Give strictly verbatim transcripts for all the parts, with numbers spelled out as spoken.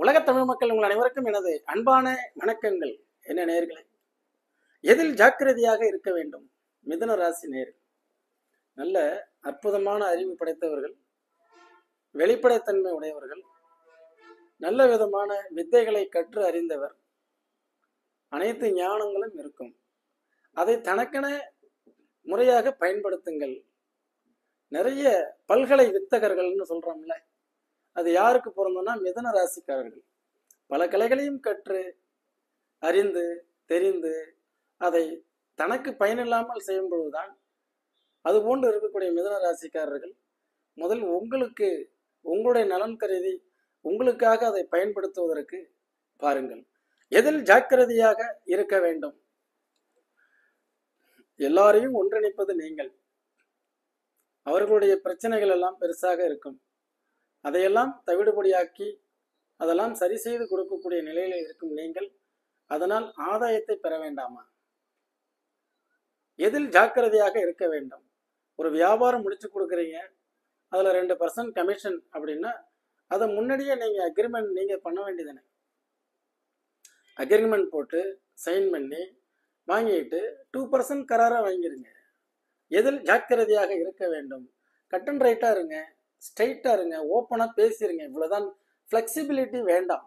உலகத் தமிழ் மக்கள் உங்கள் அனைவருக்கும் எனது அன்பான வணக்கங்கள். என்ன நேயர்களே, எதில் ஜாக்கிரதையாக இருக்க வேண்டும்? மிதுன ராசி நேயர்கள் நல்ல அற்புதமான அறிவு படைத்தவர்கள், வெளிப்படைத்தன்மை உடையவர்கள், நல்ல விதமான வித்தைகளை கற்று அறிந்தவர், அனைத்து ஞானங்களும் இருக்கும். அதை தனக்கென முறையாக பயன்படுத்துங்கள். நிறைய பல்கலை வித்தகர்கள்னு சொல்றோம்ல, அது யாருக்கு பொருந்தோம்னா மிதுன ராசிக்காரர்கள். பல கலைகளையும் கற்று அறிந்து தெரிந்து அதை தனக்கு பயனில்லாமல் செய்யும் பொழுதுதான் அது போன்று இருக்கக்கூடிய மிதுன ராசிக்காரர்கள் முதல் உங்களுக்கு உங்களுடைய நலன் கருதி உங்களுக்காக அதை பயன்படுத்துவதற்கு பாருங்கள். எதில் ஜாக்கிரதையாக இருக்க வேண்டும்? எல்லாரையும் ஒன்றிணைப்பது நீங்கள். அவர்களுடைய பிரச்சனைகள் எல்லாம் பெருசாக இருக்கும். அதையெல்லாம் தவிடுபடியாக்கி அதெல்லாம் சரி செய்து கொடுக்கக்கூடிய நிலையில இருக்கும் நீங்கள் அதனால் ஆதாயத்தை பெற வேண்டாமா? எதில் ஜாக்கிரதையாக இருக்க வேண்டும்? ஒரு வியாபாரம் முடிச்சு கொடுக்குறீங்க, அதுல ரெண்டு பர்சன்ட் கமிஷன் அப்படின்னா அதை முன்னாடியே நீங்க அக்ரிமெண்ட் நீங்க பண்ண வேண்டியதானே. அக்ரிமெண்ட் போட்டு சைன் பண்ணி வாங்கிட்டு டூ பர்சன்ட் கராரா வாங்கிருங்க. எதில் ஜாக்கிரதையாக இருக்க வேண்டும்? கட் அண்ட் ரைட்டா இருங்க, ஸ்ட்ரைட்டா இருங்க, ஓப்பனா பேசிருங்க. இவ்வளவுதான். பிளெக்சிபிலிட்டி வேண்டாம்.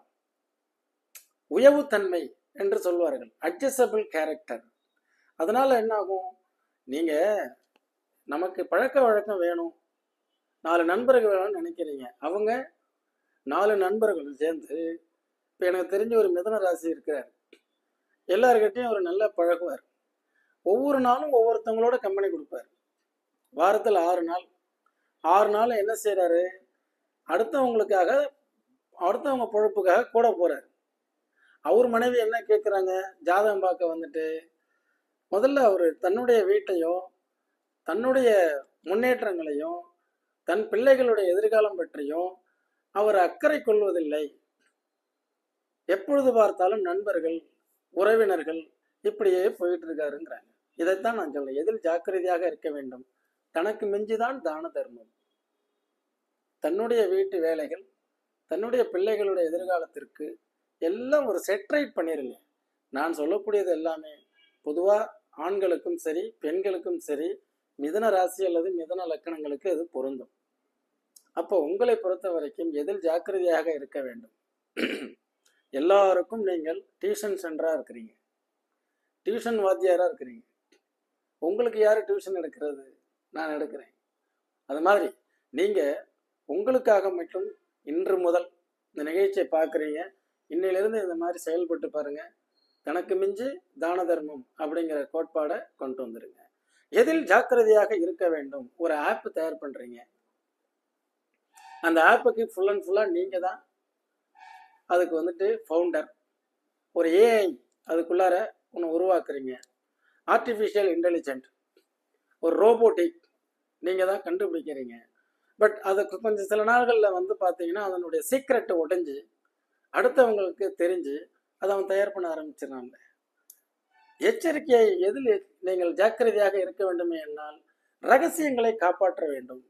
உயவுத்தன்மை என்று சொல்வார்கள், அட்ஜஸ்டபிள் கேரக்டர். அதனால என்ன ஆகும்? நீங்க நமக்கு பழக்க வழக்கம் வேணும், நாலு நண்பர்கள் வேணும்னு நினைக்கிறீங்க. அவங்க நாலு நண்பர்கள் சேர்ந்து, இப்போ எனக்கு தெரிஞ்ச ஒரு மிதுன ராசி இருக்கிறார், எல்லாருக்கிட்டையும் அவர் நல்லா பழகுவார். ஒவ்வொரு நாளும் ஒவ்வொருத்தவங்களோட கம்பெனி கொடுப்பார். வாரத்தில் ஆறு நாள் ஆறு நாள் என்ன செய்யறாரு? அடுத்தவங்களுக்காக அடுத்தவங்க பொழப்புக்காக கூட போறாரு. அவர் மனைவி என்ன கேட்குறாங்க? ஜாதகம் பார்க்க வந்துட்டு முதல்ல அவர் தன்னுடைய வீட்டையும் தன்னுடைய முன்னேற்றங்களையும் தன் பிள்ளைகளுடைய எதிர்காலம் பற்றியும் அவர் அக்கறை கொள்வதில்லை. எப்பொழுது பார்த்தாலும் நண்பர்கள் உறவினர்கள் இப்படியே போயிட்டு இருக்காருங்கிறாங்க. இதைத்தான் நான் சொல்றேன், எதில் ஜாக்கிரதையாக இருக்க வேண்டும்? தனக்கு மிஞ்சிதான் தான தர்மம். தன்னுடைய வீட்டு வேலைகள் தன்னுடைய பிள்ளைகளுடைய எதிர்காலத்திற்கு எல்லாம் ஒரு செட்ரைட் பண்ணிருங்க. நான் சொல்லக்கூடியது எல்லாமே பொதுவா ஆண்களுக்கும் சரி பெண்களுக்கும் சரி மிதுன ராசி அல்லது மிதுன லக்கணங்களுக்கு அது பொருந்தும். அப்போ உங்களை பொறுத்த வரைக்கும் எதில் ஜாக்கிரதையாக இருக்க வேண்டும்? எல்லாருக்கும் நீங்கள் டியூஷன் சென்டரா இருக்கிறீங்க, டியூஷன் வாத்தியாரா இருக்கிறீங்க. உங்களுக்கு யாரு டியூஷன் எடுக்கிறது? நான் எடுக்கிறேன். அது மாதிரி நீங்க உங்களுக்காக மட்டும் இன்று முதல் இந்த நிகழ்ச்சியை பார்க்குறீங்க, இன்னையிலிருந்து இந்த மாதிரி செயல்பட்டு பாருங்க. தனக்கு மிஞ்சி தான தர்மம் அப்படிங்கிற கோட்பாடை கொண்டு வந்துருங்க. எதில் ஜாக்கிரதையாக இருக்க வேண்டும்? ஒரு ஆப் தயார் பண்றீங்க, அந்த ஆப்புக்கு ஃபுல் அண்ட் ஃபுல்லா நீங்க தான் அதுக்கு வந்துட்டு ஃபவுண்டர். ஒரு ஏஐ அதுக்குள்ளார ஒன்று உருவாக்குறீங்க, ஆர்டிஃபிஷியல் இன்டெலிஜென்ட், ஒரு ரோபோட்டிக் நீங்க தான் கண்டுபிடிக்கிறீங்க. பட் அதுக்கு கொஞ்சம் சில நாள்களில் வந்து பார்த்தீங்கன்னா அதனுடைய சீக்ரெட்டை உடைஞ்சு அடுத்தவங்களுக்கு தெரிஞ்சு அதை அவன் தயார் பண்ண ஆரம்பிச்சிடறாங்க. எச்சரிக்கையை எதில் நீங்கள் ஜாக்கிரதையாக இருக்க வேண்டுமே என்னால் ரகசியங்களை காப்பாற்ற வேண்டும்.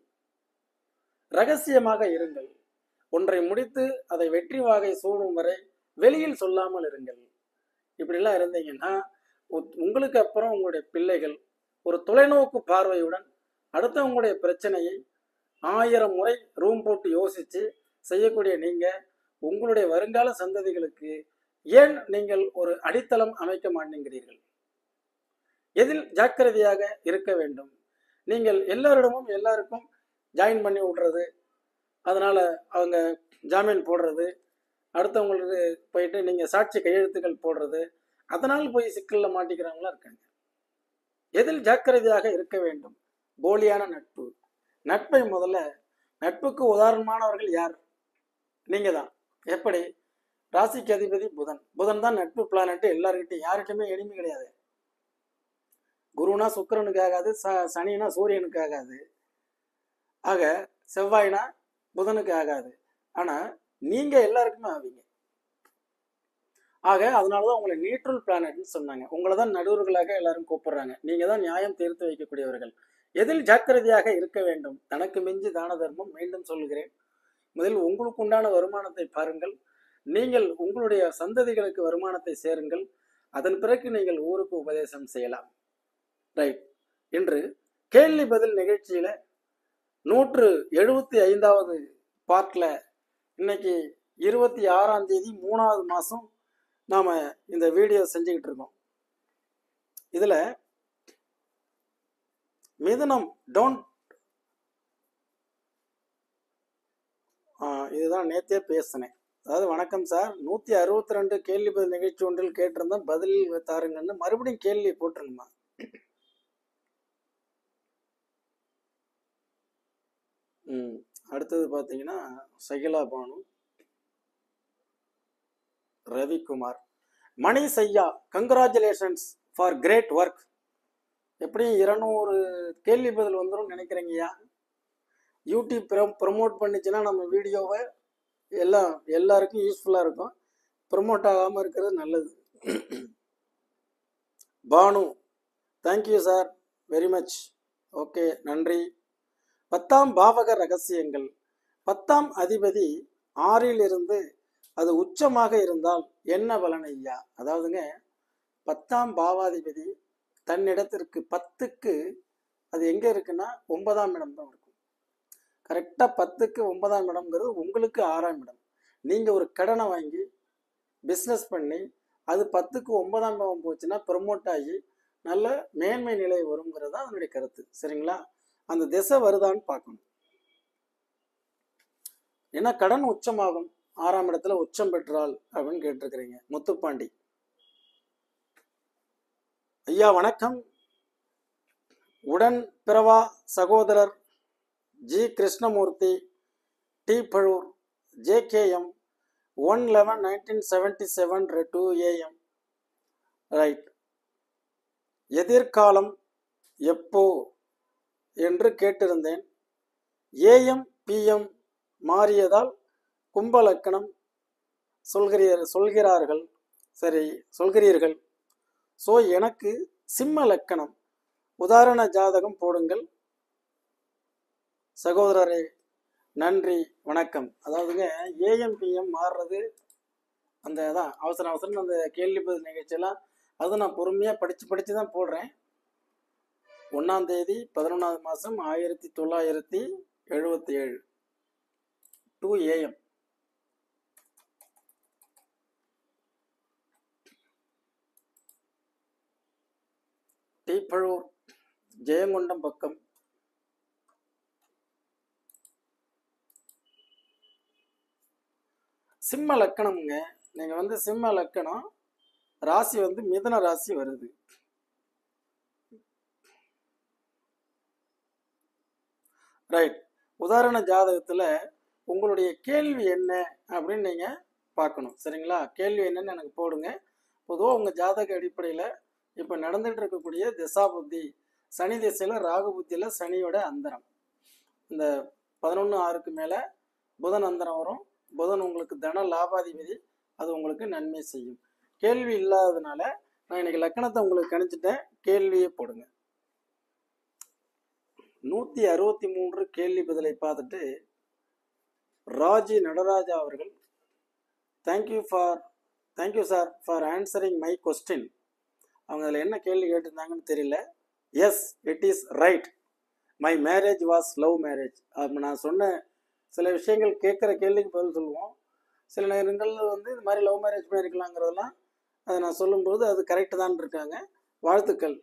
ரகசியமாக இருங்கள். ஒன்றை முடித்து அதை வெற்றி வாகை சூடும் வரை வெளியில் சொல்லாமல் இருங்கள். இப்படிலாம் இருந்தீங்கன்னா உங்களுக்கு அப்புறம் உங்களுடைய பிள்ளைகள் ஒரு தொலைநோக்கு பார்வையுடன் அடுத்தவங்களுடைய பிரச்சனையை ஆயிரம் முறை ரூம் போட்டு யோசிச்சு செய்யக்கூடிய நீங்க உங்களுடைய வருங்கால சந்ததிகளுக்கு ஏன் நீங்கள் ஒரு அடித்தளம் அமைக்க மாட்டேங்கிறீர்கள்? எதில் ஜாக்கிரதையாக இருக்க வேண்டும்? நீங்கள் எல்லாரிடமும் எல்லாருக்கும் ஜாயின் பண்ணி விடுறது, அதனால அவங்க ஜாமீன் போடுறது, அடுத்தவங்களுக்கு போயிட்டு நீங்க சாட்சி கையெழுத்துக்கள் போடுறது, அதனால் போய் சிக்கல்ல மாட்டிக்கிறவங்களா இருக்காங்க. எதில் ஜாக்கிரதையாக இருக்க வேண்டும்? போலியான நட்பு. நட்பை முதல்ல, நட்புக்கு உதாரணமானவர்கள் யார்? நீங்க தான். எப்படி? ராசிக்கு அதிபதி புதன். புதன் தான் நட்பு பிளானட். எல்லாருக்கிட்டையும் யார்கிட்டையுமே எளிமை கிடையாது. குருனா சுக்கிரனுக்கு ஆகாது, ச சனினா சூரியனுக்கு ஆகாது, ஆக செவ்வாய்னா புதனுக்கு ஆகாது. ஆனா நீங்க எல்லாருக்குமே ஆவீங்க. ஆக அதனாலதான் உங்களை நியூட்ரல் பிளானட்னு சொன்னாங்க. உங்களை தான் நடுவர்களாக எல்லாரும் கூப்பிடுறாங்க. நீங்க தான் நியாயம் தீர்த்து வைக்கக்கூடியவர்கள். எதில் ஜாக்கிரதையாக இருக்க வேண்டும்? தனக்கு மிஞ்சி தான தர்மம். மீண்டும் சொல்கிறேன், முதலில் உங்களுக்கு உண்டான வருமானத்தை பாருங்கள். நீங்கள் உங்களுடைய சந்ததிகளுக்கு வருமானத்தை சேருங்கள். அதன் பிறகு நீங்கள் ஊருக்கு உபதேசம் செய்யலாம். ரைட். இன்று கேள்வி பதில் நிகழ்ச்சியில நூற்று எழுபத்தி ஐந்தாவது பார்ட்ல இன்னைக்கு இருபத்தி ஆறாம் தேதி மூணாவது மாசம் நாம இந்த வீடியோ செஞ்சுக்கிட்டு இருக்கோம். இதுல மிதுனம் டோன்ட் இதுதான் நேத்தே பேசினேன். அதாவது வணக்கம் சார், நூத்தி அறுபத்தி ரெண்டு கேள்வி பதில் நிகழ்ச்சி ஒன்றில் கேட்டிருந்தேன், பதில் தாருங்கன்னு மறுபடியும் கேள்வி போட்டுருங்கம்மா. ம் அடுத்தது பார்த்தீங்கன்னா Shakila Banu, Ravikumar, Mani Saiya, congratulations for great work. எப்படியும் இருநூறு கேள்வி பதில் வந்துடும் நினைக்கிறீங்கய்யா. யூடியூப் ப்ரோ ப்ரொமோட் பண்ணிச்சுன்னா நம்ம வீடியோவை எல்லாம் எல்லாருக்கும் யூஸ்ஃபுல்லாக இருக்கும். ப்ரொமோட் ஆகாமல் இருக்கிறது நல்லது. Banu, thank you sir, very much. Okay, நன்றி. பத்தாம் பாவக ரகசியங்கள். பத்தாம் அதிபதி ஆறில் இருந்து அது உச்சமாக இருந்தால் என்ன பலன் ஐயா? அதாவதுங்க, பத்தாம் பாவாதிபதி தன்னிடத்திற்கு பத்துக்கு அது எங்க இருக்குன்னா ஒன்பதாம் இடம் தான் இருக்கும். கரெக்டா பத்துக்கு ஒன்பதாம் இடம்ங்கிறது உங்களுக்கு ஆறாம் இடம். நீங்க ஒரு கடனை வாங்கி பிஸ்னஸ் பண்ணி அது பத்துக்கு ஒன்பதாம் இடம் போச்சுன்னா ப்ரொமோட் ஆகி நல்ல மேன்மை நிலை வருங்கிறது தான் அதனுடைய கருத்து. சரிங்களா? அந்த திசை வருதான்னு பார்க்கணும். ஏன்னா கடன் உச்சமாகும் ஆறாம் இடத்துல உச்சம் பெற்றால் அப்படின்னு கேட்டிருக்கிறீங்க. முத்துப்பாண்டி ஐயா வணக்கம். உடன் பிறவா சகோதரர் G Krishnamurthy, T Pazhur, J K M, one eleven nineteen seventy seven two AM. Right. எதிர்காலம் எப்போ என்று கேட்டிருந்தேன். ஏஎம் பிஎம் மாறியதால் கும்பலக்கணம் சொல்கிறீர் சொல்கிறார்கள் சரி சொல்கிறீர்கள். ஸோ எனக்கு சிம்ம லக்கணம், உதாரண ஜாதகம் போடுங்கள் சகோதரரே. நன்றி, வணக்கம். அதாவதுங்க, ஏஎம் பிஎம் மாறுறது அந்த தான் அவசர அவசரம் அந்த கேள்வி பதில் நிகழ்ச்சியெல்லாம் அது நான் பொறுமையாக படித்து படித்து தான் போடுறேன். ஒன்றாம் தேதி பதினொன்றாவது மாதம் ஆயிரத்தி தொள்ளாயிரத்தி எழுபத்தி ஏழு டூ ஏஎம். தீப்பழூர், ஜெயங்கொண்டம் பக்கம். சிம்ம லக்கணம்ங்க. நீங்க வந்து சிம்ம லக்கணம், ராசி வந்து மிதுன ராசி வருது. ரைட். உதாரண ஜாதகத்துல உங்களுடைய கேள்வி என்ன அப்படின்னு நீங்க பார்க்கணும். சரிங்களா? கேள்வி என்னன்னு எனக்கு போடுங்க. பொதுவாக உங்க ஜாதக அடிப்படையில இப்ப நடந்துட்டு இருக்கக்கூடிய திசா புத்தி, சனி திசையில ராகு புத்தியில சனியோட அந்தரம், இந்த பதினொன்னு ஆறுக்கு மேல புதன் அந்தரம் வரும். புதன் உங்களுக்கு தன லாபாதிபதி, அது உங்களுக்கு நன்மை செய்யும். கேள்வி இல்லாததுனால நான் இன்னைக்கு லக்கணத்தை உங்களுக்கு கணிச்சிட்டேன். கேள்வியே போடுங்க. நூத்தி அறுபத்தி மூன்று கேள்வி பதிலை பார்த்துட்டு ராஜி நடராஜா அவர்கள், thank you for thank you sir for answering my question. அவங்க அதில் என்ன கேள்வி கேட்டிருந்தாங்கன்னு தெரியல. Yes, it is right, my marriage was love marriage. அப்போ நான் சொன்ன சில விஷயங்கள் கேட்குற கேள்விக்கு பதில் சொல்லுவோம். சில நேரங்களில் வந்து இது மாதிரி லவ் மேரேஜ் பண்ணியிருக்கலாங்கிறதெல்லாம் அதை நான் சொல்லும்போது அது கரெக்டு தான் இருக்காங்க. வாழ்த்துக்கள்.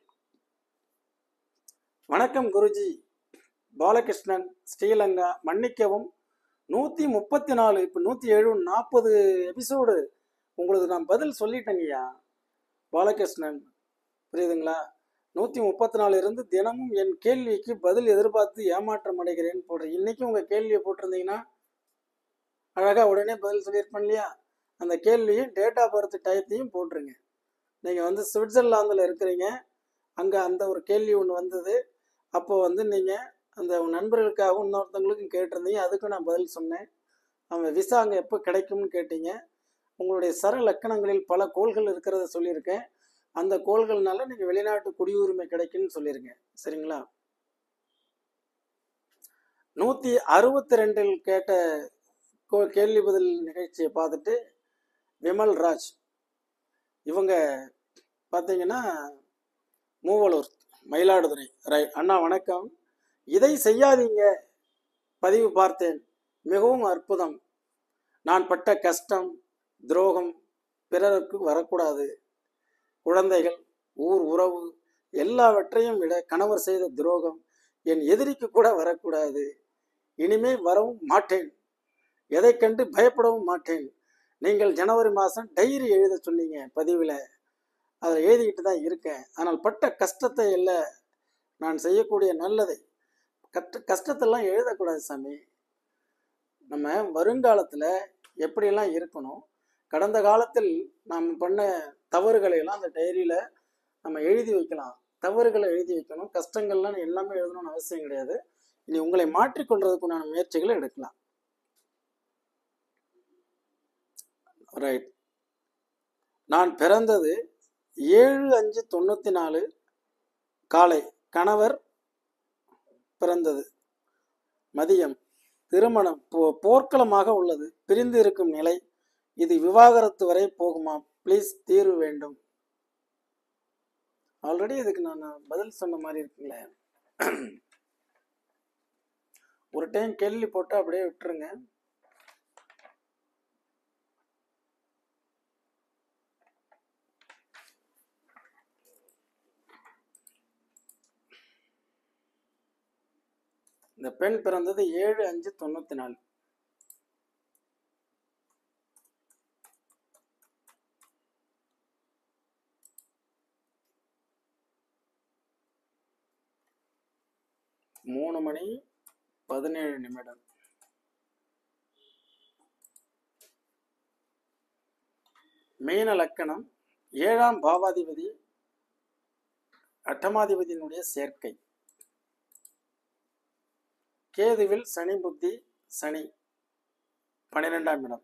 வணக்கம் குருஜி. பாலகிருஷ்ணன், ஸ்ரீலங்கா. மன்னிக்கவும், நூற்றி முப்பத்தி நாலு இப்போ நூற்றி ஏழு நாற்பது எபிசோடு உங்களுக்கு நான் பதில் சொல்லிட்டேங்கய்யா பாலகிருஷ்ணன், புரியுதுங்களா? நூற்றி முப்பத்தி நாலு இருந்து தினமும் என் கேள்விக்கு பதில் எதிர்பார்த்து ஏமாற்றம் அடைகிறேன்னு போடுறேன். இன்னைக்கும் உங்கள் கேள்வியை போட்டிருந்தீங்கன்னா அழகாக உடனே பதில் சொல்லியிருப்பேன் இல்லையா? அந்த கேள்வியும் டேட் ஆஃப் பர்த் டயத்தையும் போட்டுருங்க. நீங்கள் வந்து சுவிட்சர்லாந்தில் இருக்கிறீங்க, அங்கே அந்த ஒரு கேள்வி ஒன்று வந்தது. அப்போ வந்து நீங்கள் அந்த நண்பர்களுக்காகவும் இன்னொருத்தவங்களுக்கும் கேட்டிருந்தீங்க, அதுக்கும் நான் பதில் சொன்னேன். அவங்க விசா அங்கே எப்போ கிடைக்கும்னு கேட்டீங்க. உங்களுடைய சர லக்கணங்களில் பல கோள்கள் இருக்கிறத சொல்லியிருக்கேன். அந்த கோள்கள்னால நீங்கள் வெளிநாட்டு குடியுரிமை கிடைக்குன்னு சொல்லியிருக்கேன். சரிங்களா? நூற்றி அறுபத்தி ரெண்டில் கேட்ட கேள்வி பதில் நிகழ்ச்சியை பார்த்துட்டு விமல் ராஜ் இவங்க பார்த்தீங்கன்னா மூவலூர் மயிலாடுதுறை. ரை அண்ணா வணக்கம். இதை செய்யாதீங்க, பதிவு பார்த்தேன், மிகவும் அற்புதம். நான் பட்ட கஷ்டம் துரோகம் பிறருக்கு வரக்கூடாது. குழந்தைகள், ஊர் உறவு எல்லாவற்றையும் விட கணவர் செய்த துரோகம் என் எதிரிக்கு கூட வரக்கூடாது. இனிமே வரவும் மாட்டேன், எதை கண்டு பயப்படவும் மாட்டேன். நீங்கள் ஜனவரி மாதம் டைரி எழுத சொன்னீங்க பதிவில், அதை எழுதிக்கிட்டு தான் இருக்கேன். ஆனால் பட்ட கஷ்டத்தை இல்லை, நான் செய்யக்கூடிய நல்லதை, கஷ்ட கஷ்டத்தெல்லாம் எழுதக்கூடாது சாமி. நம்ம வருங்காலத்தில் எப்படியெல்லாம் இருக்கணும், கடந்த காலத்தில் நாம் பண்ண தவறுகளை எல்லாம் அந்த டைரியில் நம்ம எழுதி வைக்கலாம். தவறுகளை எழுதி வைக்கணும், கஷ்டங்கள்லாம் எல்லாமே எழுதணும்னு அவசியம் கிடையாது. இனி உங்களை மாற்றிக்கொள்றதுக்குண்டான முயற்சிகளை எடுக்கலாம். ரைட். நான் பிறந்தது ஏழு அஞ்சு தொண்ணூற்றி நாலு காலை. கணவர் பிறந்தது மதியம். திருமணம் போ போர்க்களமாக உள்ளது. பிரிந்து இருக்கும் நிலை. இது விவாகரத்து வரை போகுமா? ப்ளீஸ் தீர்வு வேண்டும். ஆல்ரெடி இதுக்கு நான் பதில் சொன்ன மாதிரி இருக்குங்களே. ஒரு டைம் கேள்வி போட்டு அப்படியே விட்டுருங்க. இந்த பெண் பிறந்தது ஏழு அஞ்சு தொண்ணூத்தி நாலு. மூணு மணி பதினேழு நிமிடம். மீன லக்கணம். ஏழாம் பாவாதிபதி அட்டமாதிபதியினுடைய சேர்க்கை. கேதுவில் சனி புத்தி. சனி பனிரெண்டாம் இடம்.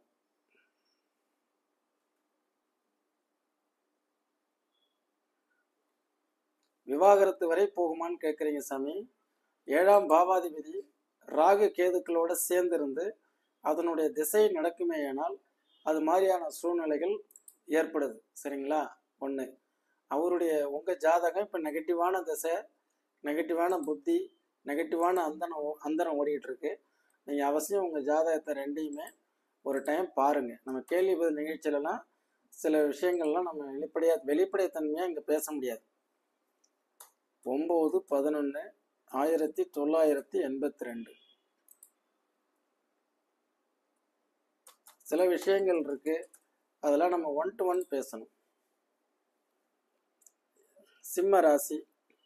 விவாகரத்து வரை போகுமான்னு கேட்குறீங்க சாமி. ஏழாம் பாவாதிபதி ராகு கேதுக்களோட சேர்ந்திருந்து அதனுடைய திசை நடக்குமேயானால் அது மாதிரியான சூழ்நிலைகள் ஏற்படுது. சரிங்களா? ஒன்று, அவருடைய உங்கள் ஜாதகம் இப்போ நெகட்டிவான திசை, நெகட்டிவான புத்தி, நெகட்டிவான அந்தனம் அந்தனம் ஓடிக்கிட்டு இருக்கு. நீங்கள் அவசியம் உங்கள் ஜாதகத்தை ரெண்டையுமே ஒரு டைம் பாருங்கள். நம்ம கேள்வி பதில் நிகழ்ச்சியிலலாம் சில விஷயங்கள்லாம் நம்ம வெளிப்படையாக வெளிப்படைத்தன்மையாக இங்கே பேச முடியாது. ஒம்பது பதினொன்று ஆயிரத்தி தொள்ளாயிரத்தி எண்பத்தி ரெண்டு. சில விஷயங்கள் இருக்கு, அதெல்லாம் நம்ம ஒன் டு ஒன் பேசணும். சிம்ம ராசி,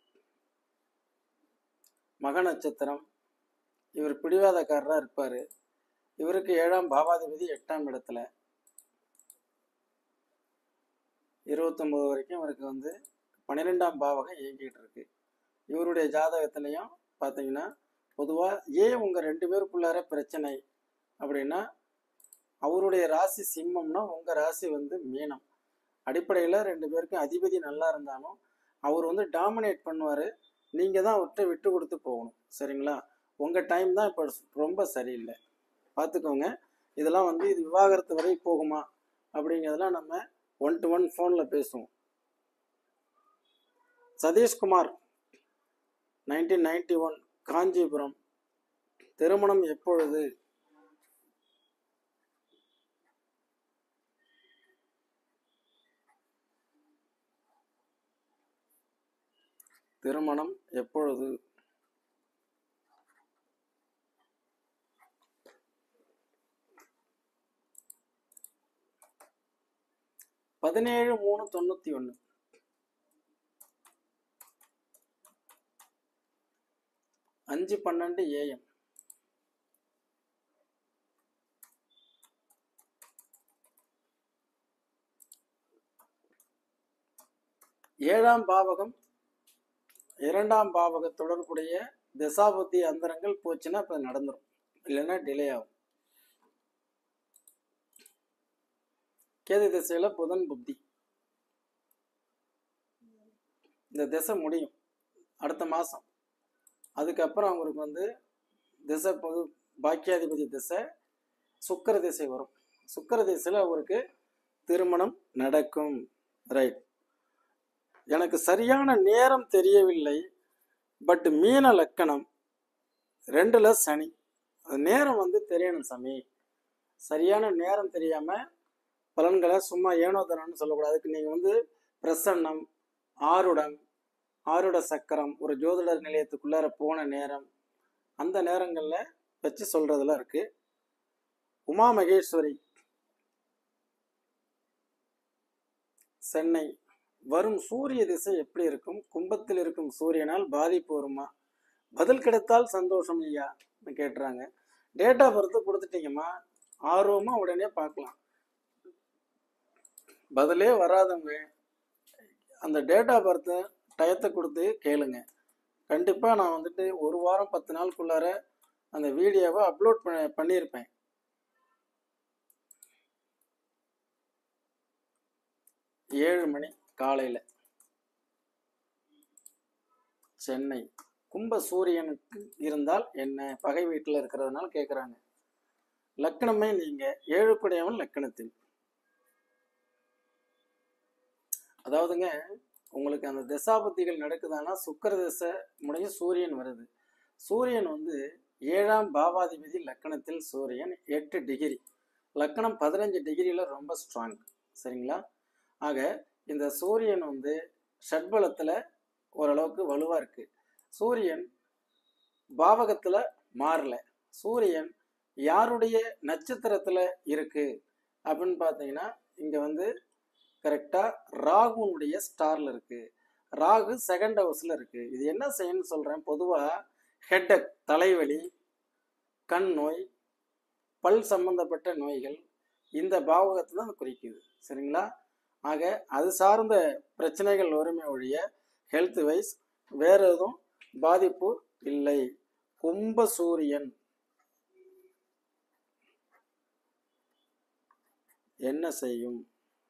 மக நட்சத்திரம். இவர் பிடிவாதக்காரராக இருப்பார். இவருக்கு ஏழாம் பாவாதிபதி எட்டாம் இடத்துல. இருபத்தொம்போது வரைக்கும் இவருக்கு வந்து பன்னிரெண்டாம் பாவகம் இயங்கிட்டு இருக்கு. இவருடைய ஜாதகத்திலையும் பார்த்தீங்கன்னா பொதுவாக ஏன் உங்கள் ரெண்டு பேருக்குள்ளார பிரச்சனை அப்படின்னா, அவருடைய ராசி சிம்மம்னா உங்கள் ராசி வந்து மீனம். அடிப்படையில் ரெண்டு பேருக்கும் அதிபதி நல்லா இருந்தாலும் அவர் வந்து டாமினேட் பண்ணுவார். நீங்கள் தான் அவர்கிட்ட விட்டு கொடுத்து போகணும். சரிங்களா? உங்கள் டைம் தான் இப்போ ரொம்ப சரியில்லை, பார்த்துக்கோங்க. இதெல்லாம் வந்து இது விவாகரத்து வரை போகுமா அப்படிங்கிறதெல்லாம் நம்ம ஒன் டு ஒன் ஃபோனில் பேசுவோம். Satishkumar nineteen ninety one Kanchipuram. திருமணம் எப்பொழுது? திருமணம் எப்பொழுது? பதினேழு மூணு தொண்ணூத்தி ஒன்று. அஞ்சு பன்னெண்டு ஏஎம். ஏழாம் பாவகம் இரண்டாம் பாவக தொடர்புடைய திசாபுத்தி அந்தரங்கள் போச்சுன்னா இப்போ நடந்துடும், இல்லைன்னா டிலே ஆகும். கேது திசையில புதன் புத்தி. இந்த திசை முடியும் அடுத்த மாதம். அதுக்கப்புறம் அவங்களுக்கு வந்து திசை பொது பாக்கியாதிபதி திசை சுக்கர திசை வரும். சுக்கர திசையில் அவருக்கு திருமணம் நடக்கும். ரைட். எனக்கு சரியான நேரம் தெரியவில்லை, பட் மீன லக்கணம் ரெண்டுல சனி, அது நேரம் வந்து தெரியணும் சாமி. சரியான நேரம் தெரியாம பலன்களை சும்மா ஏனோ தானோன்னு சொல்லக்கூடாது. அதுக்கு நீங்க வந்து பிரசன்னம், ஆருடம், ஆருட சக்கரம், ஒரு ஜோதிடர் நிலையத்துக்குள்ளார போன நேரம், அந்த நேரங்கள்ல வச்சு சொல்றதுல இருக்கு. உமா மகேஸ்வரி, சென்னை. வரும் சூரிய திசை எப்படி இருக்கும்? கும்பத்தில் இருக்கும் சூரியனால் பாதிப்பு வருமா? பதில் கிடைத்தால் சந்தோஷம் ஐயா கேட்டுறாங்க. டேட் ஆஃப் பர்த் கொடுத்துட்டீங்கம்மா, ஆர்வமா உடனே பார்க்கலாம். பதிலே வராதவங்க அந்த டேட் ஆஃப் பர்த் டயத்தை கொடுத்து கேளுங்க. கண்டிப்பா நான் வந்துட்டு ஒரு வாரம் பத்து நாளுக்குள்ளார அந்த வீடியோவை அப்லோட் பண்ண பண்ணியிருப்பேன். ஏழு மணி காலையில் சென்னை. கும்ப சூரியனுக்கு இருந்தால் என்ன? பகை வீட்டில் இருக்கிறதுனால கேட்குறாங்க. லக்கணமே நீங்க ஏழு குடையவன் லக்கணத்தில். அதாவதுங்க, உங்களுக்கு அந்த திசாபுத்திகள் நடக்குதானா, சுக்கர திசை முடிஞ்சு சூரியன் வருது. சூரியன் வந்து ஏழாம் பாவாதிபதி லக்கணத்தில் சூரியன் எட்டு டிகிரி, லக்கணம் பதினஞ்சு டிகிரியில ரொம்ப ஸ்ட்ராங். சரிங்களா? ஆக இந்த சூரியன் வந்து ஷட்பலத்தில் ஓரளவுக்கு வலுவாக இருக்கு. சூரியன் பாவகத்தில் மாறல. சூரியன் யாருடைய நட்சத்திரத்தில் இருக்கு அப்படின்னு பார்த்தீங்கன்னா, இங்கே வந்து கரெக்டாக ராகுனுடைய ஸ்டாரில் இருக்கு. ராகு செகண்ட் ஹவுஸில் இருக்கு. இது என்ன செய்யணும்னு சொல்கிறேன். பொதுவாக ஹெட்டக், தலைவலி, கண் நோய், பல் சம்பந்தப்பட்ட நோய்கள் இந்த பாவகத்தை தான் குறிக்குது. சரிங்களா? ஆக அது சார்ந்த பிரச்சனைகள் வருமே ஒழிய ஹெல்த் வைஸ் வேற எதுவும் பாதிப்பு இல்லை. கும்ப சூரியன் என்ன செய்யும்?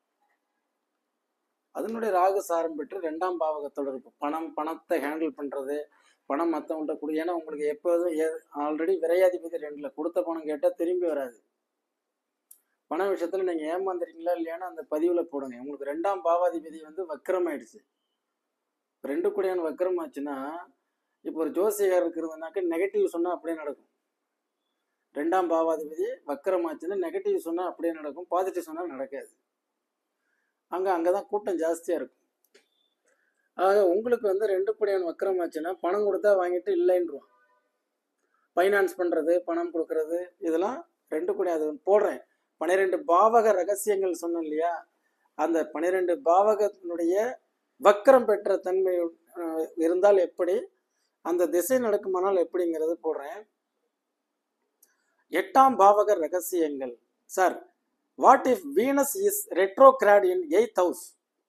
அதனுடைய ராகு சாரம் பெற்று ரெண்டாம் பாவகத்தோட இருக்கும். பணம், பணத்தை ஹேண்டில் பண்றது, பணம் மற்றவங்கள்ட்ட கொடு. ஏன்னா உங்களுக்கு எப்போதும் ஆல்ரெடி விரையாதிபதி ரெண்டுல கொடுத்த பணம் கேட்டால் திரும்பி வராது. பண விஷயத்துல நீங்க ஏமாந்துறீங்களா இல்லையான்னு அந்த பதிவுல போடுங்க. உங்களுக்கு ரெண்டாம் பாவாதிபதி வந்து வக்கரம் ஆயிடுச்சு. ரெண்டு கூடையான வக்கரம் ஆச்சுன்னா, இப்போ ஒரு ஜோசியர் இருக்கிறதுனாக்க நெகட்டிவ் சொன்னா அப்படியே நடக்கும். ரெண்டாம் பாவாதிபதி வக்கரம் ஆச்சுன்னா நெகட்டிவ் சொன்னா அப்படியே நடக்கும், பாசிட்டிவ் சொன்னா நடக்காது. அங்க அங்கதான் கூட்டம் ஜாஸ்தியா இருக்கும். ஆக உங்களுக்கு வந்து ரெண்டு கூடையான வக்கரம் ஆச்சுன்னா பணம் கொடுத்தா வாங்கிட்டு இல்லைன்றுவான். ஃபைனான்ஸ் பண்றது, பணம் கொடுக்கறது, இதெல்லாம் ரெண்டு கூடை. அது போடுறேன். பனிரெண்டு பாவக ரகசியங்கள் சொன்னோம் இல்லையா? அந்த பனிரெண்டு பாவகத்தினுடைய வக்கரம் பெற்ற தன்மை இருந்தால் எப்படி, அந்த திசை நடக்குமானால் எப்படிங்கிறது போடுறேன். எட்டாம் பாவக ரகசியங்கள். Sir, what if Venus is retrograde in eighth house?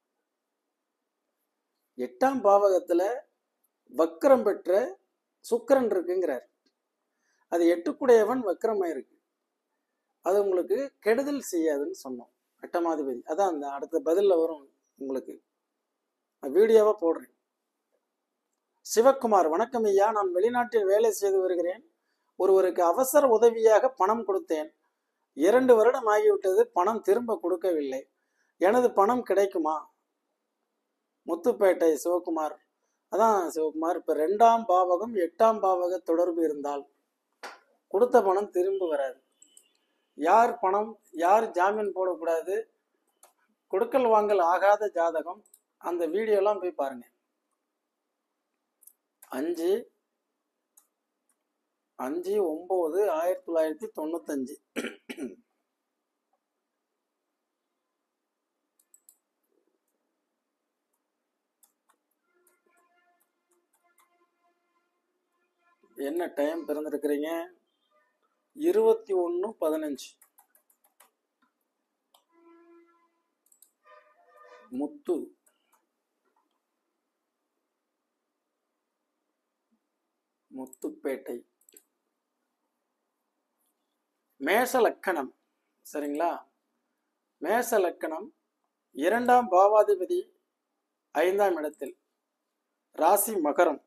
எட்டாம் பாவகத்துல வக்கரம் பெற்ற சுக்கிரன் இருக்குங்கிறார். அது எட்டுக்குடையவன் வக்கரமாயிருக்கு. அது உங்களுக்கு கெடுதல் செய்யாதுன்னு சொன்னோம். எட்டமாதிபதி அதான் அந்த அடுத்த பதில்ல வரும். உங்களுக்கு வீடியோவா போடுறேன். சிவக்குமார், வணக்கம் ஐயா, நான் வெளிநாட்டில் வேலை செய்து வருகிறேன். ஒருவருக்கு அவசர உதவியாக பணம் கொடுத்தேன். இரண்டு வருடம் ஆகிவிட்டது, பணம் திரும்ப கொடுக்கவில்லை. எனது பணம் கிடைக்குமா? முத்துப்பேட்டை சிவகுமார். அதான் சிவகுமார், இப்ப ரெண்டாம் பாவகம் எட்டாம் பாவக தொடர்பு இருந்தால் கொடுத்த பணம் திரும்ப வராது. யார் பணம், யார் ஜாமீன் போடக்கூடாது, கொடுக்கல் வாங்கல் ஆகாத ஜாதகம், அந்த வீடியோலாம் போய் பாருங்க. அஞ்சு அஞ்சு ஒன்பது ஆயிரத்தி தொள்ளாயிரத்தி தொண்ணூத்தஞ்சு. என்ன டைம் பிறந்திருக்கிறீங்க? இருபத்தி ஒன்று பதினஞ்சு. முத்து முத்துப்பேட்டை. மேஷ லக்கணம். சரிங்களா? மேஷ லக்கணம் இரண்டாம் பாவாதிபதி ஐந்தாம் இடத்தில், ராசி மகரம்.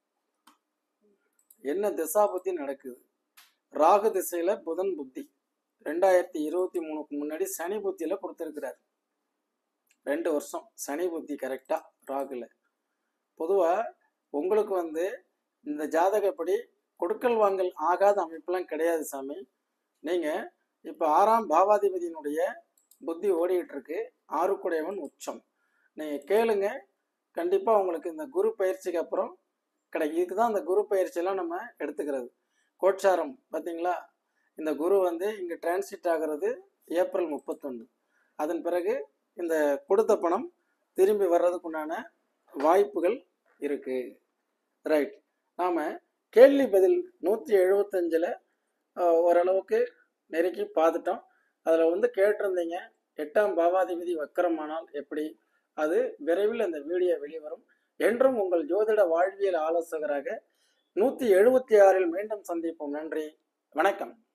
என்ன திசா புத்தி நடக்குது? ராகு திசையில புதன் புத்தி. ரெண்டாயிரத்தி இருபத்தி மூணுக்கு முன்னாடி சனி புத்தியில கொடுத்துருக்கிறார். ரெண்டு வருஷம் சனி புத்தி கரெக்டா ராகுல. பொதுவா உங்களுக்கு வந்து இந்த ஜாதகப்படி கொடுக்கல் வாங்கல் ஆகாத அமைப்பெல்லாம் கிடையாது சாமி. நீங்க இப்ப ஆறாம் பாவாதிபதியினுடைய புத்தி ஓடிட்டு இருக்கு. ஆறுக்குடையவன் உச்சம். நீங்க கேளுங்க, கண்டிப்பா உங்களுக்கு இந்த குரு பயிற்சிக்கு அப்புறம் கிடைக்கும். இதுக்குதான் இந்த குரு பயிற்சியெல்லாம் நம்ம எடுத்துக்கிறது. கோட்சாரம் பார்த்தீங்களா, இந்த குரு வந்து இங்க டிரான்சிட் ஆகிறது ஏப்ரல் முப்பத்தொன்று. அதன் பிறகு இந்த கொடுத்த பணம் திரும்பி வர்றதுக்குண்டான வாய்ப்புகள் இருக்கு. ரைட். நாம கேள்வி பதில் நூற்றி எழுபத்தஞ்சில் ஓரளவுக்கு நெருக்கி பார்த்துட்டோம். அதில் வந்து கேட்டிருந்தீங்க எட்டாம் பாவாதிபதி வக்கரமானால் எப்படி, அது விரைவில் அந்த வீடியோ வெளிவரும். என்றும் உங்கள் ஜோதிட வாழ்வியல் ஆலோசகராக நூற்றி எழுபத்தி ஆறில் மீண்டும் சந்திப்போம். நன்றி, வணக்கம்.